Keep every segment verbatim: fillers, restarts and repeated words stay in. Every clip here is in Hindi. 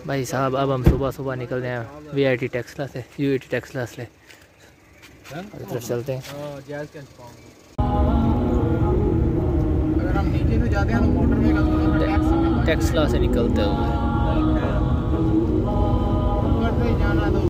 भाई साहब अब हम सुबह सुबह निकल रहे हैं वी आई टी टेक्सला से, यू आई टी टेक्सला से तरफ चलते हैं। अगर हम नीचे से जाते हैं तो मोटरवे का थोड़ा सा टैक्स हमें टेक्सला से निकलते हुए जाना तो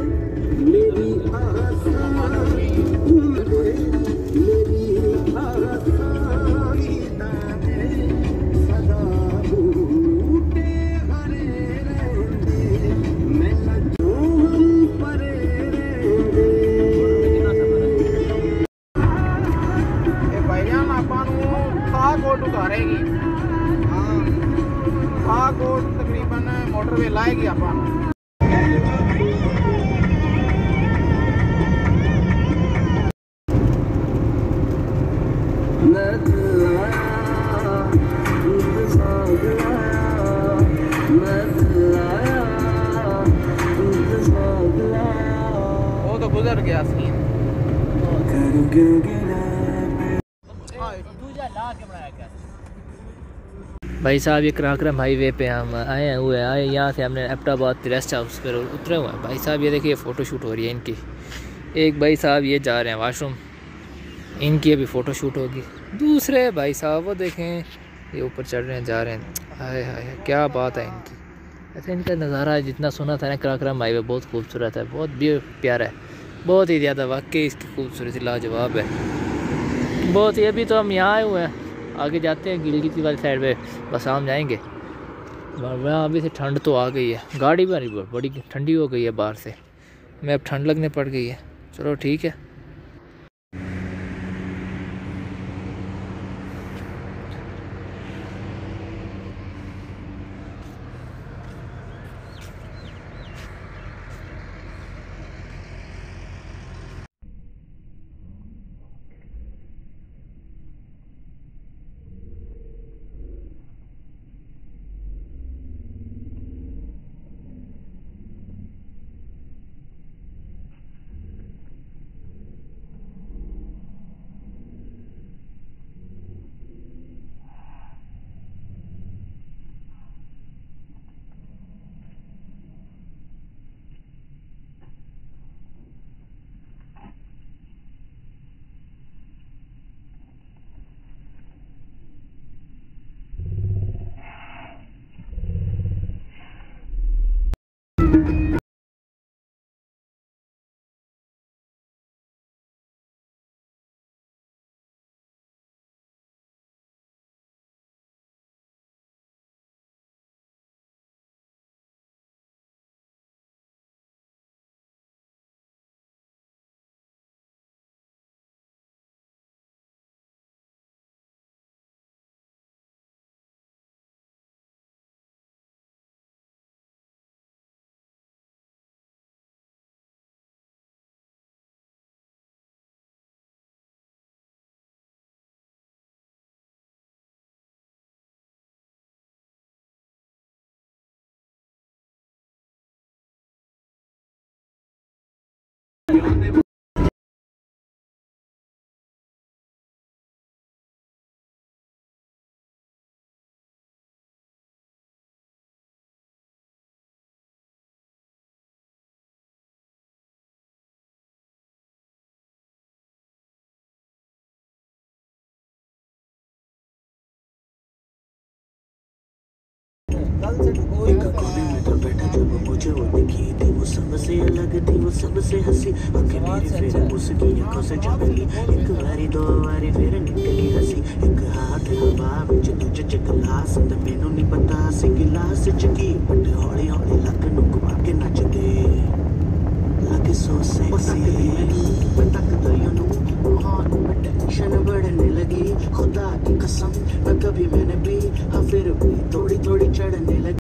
उतारेगी। हाँ हाँ कोट तकरीबन मोटरवे लाएगी अपन। वो तो गुजर गया सीन। भाई साहब ये कराक्रम हाईवे पे हम आए हुए आए यहाँ से हमने एबटाबाद रेस्ट हाउस पर उतरे हुए हैं। भाई साहब ये देखिए फ़ोटो शूट हो रही है इनकी। एक भाई साहब ये जा रहे हैं वॉशरूम, इनकी अभी फ़ोटो शूट होगी। दूसरे भाई साहब वो देखें ये ऊपर चढ़ रहे हैं जा रहे हैं। हाय हाय क्या बात है इनकी। ऐसे इनका नज़ारा जितना सुना था ना कराक्रम हाईवे बहुत खूबसूरत है, बहुत भी प्यारा है, बहुत ही ज़्यादा। वाकई इसकी खूबसूरती लाजवाब है बहुत ही। अभी तो हम यहाँ आए हुए हैं, आगे जाते हैं गिलगित वाली साइड पे, बस हम जाएंगे वहाँ। अभी से ठंड तो आ गई है, गाड़ी भी बड़ी ठंडी हो गई है बाहर से, मैं अब ठंड लगने पड़ गई है। चलो ठीक है। एक कोने में तो बैठा जब मुझे वो दिखी थी, वो सबसे अलग थी, वो सबसे हंसी। आंखें मेरी फिर उसकी आंखों से झपकी, एक बारी दो बारी फिर निकली हंसी। एक हाथ हवा विच तुझ च गिलास ते मैनू नहीं पता सी गिलास च की, बट हौली हौली लक नू घुमा के नचदे लगे सो सेक्सी। मैं तकदा ही ओनू हार्ट में टेंशन बढ़ने लगी, खुदा की कसम न कभी मैंने भी हाँ फिर भी थोड़ी थोड़ी चढ़ने लगी।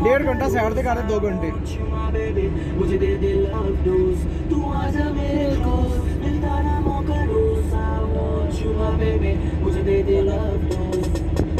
डेढ़ घंटा सैर दिखा रहे, दो घंटे। मुझे दे दे लव डोज, तू आजा मेरे दोस्त, मिलता ना मौका रोज, I want you my baby, मुझे दे दे लव डोज।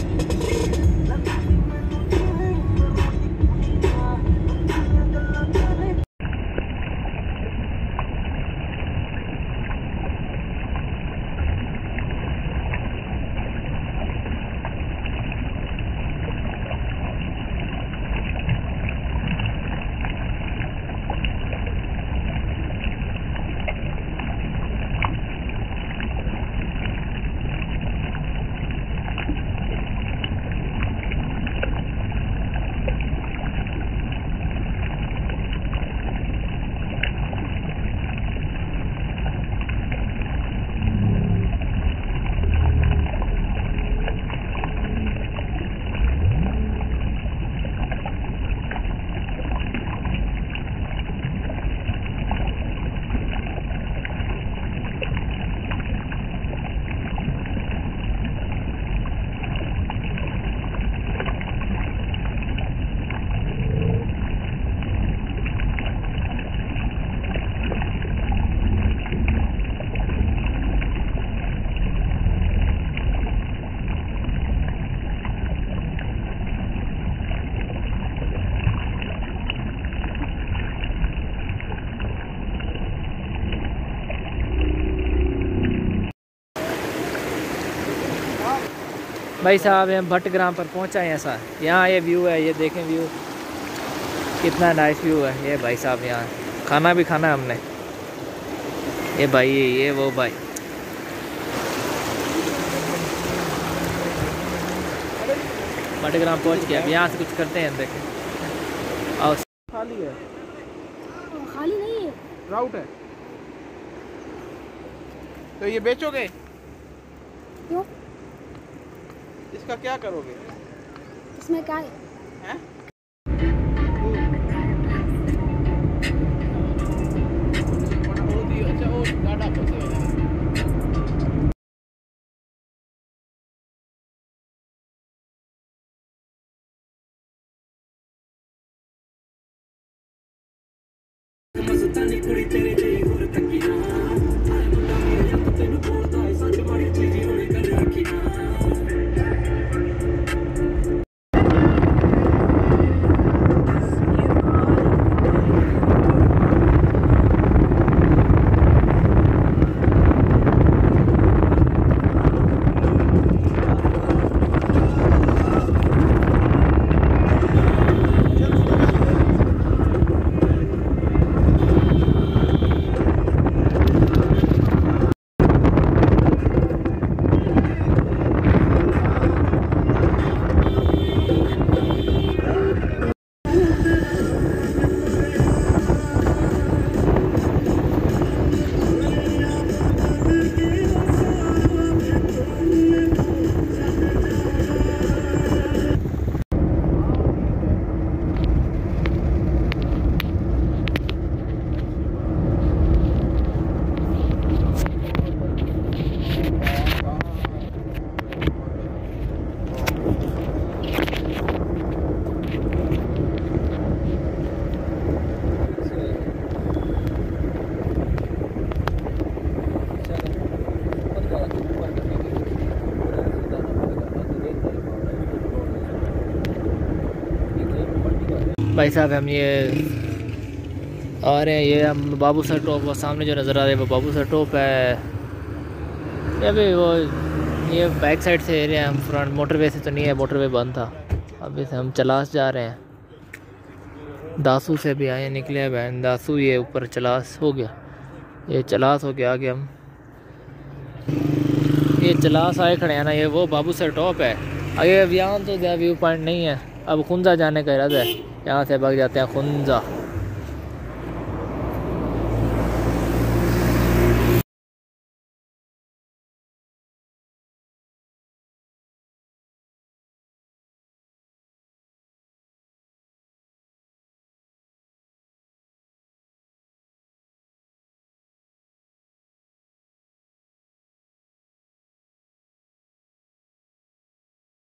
भाई साहब हम भट्टग्राम पर पहुंचा है। ऐसा यहाँ ये व्यू है, ये देखें व्यू कितना नाइस व्यू है। ये भाई साहब यहाँ खाना भी खाना है हमने। ये भाई ये वो भाई भट्टग्राम पहुंच गया। अब यहाँ से कुछ करते हैं, देखें। आओ। खाली है? खाली नहीं है, राउट है। तो ये बेचोगे? क्यों? इसका क्या करोगे? इसमें क्या है? हैं? अच्छा वो गाड़ा फंसे हुए हैं। मस्तानी कुड़ी तेरे जई होर तकिया, आए मुंडा मेरे जब तेनू बोलदा है सच बड़ी चीज़ होने कर रखी ना। भाई साहब हम ये आ रहे हैं, ये हम बाबू सर टॉप, वो सामने जो नज़र आ रहा है वो बाबू सर टॉप है। ये भी वो ये बैक साइड से एरिया, हम फ्रंट मोटरवे से तो नहीं है, मोटरवे बंद था। अभी से हम चलास जा रहे हैं। दासू से भी आए निकले हैं बहन, दासू ये ऊपर चलास हो गया, ये चलास हो गया आगे हम ये चलास आए खड़े हैं ना। ये वो बाबू सर टॉप है। आगे अब यहाँ तो व्यू पॉइंट नहीं है, अब खुंजा जाने का इरादा है। यहाँ से भाग जाते हैं खुंजा।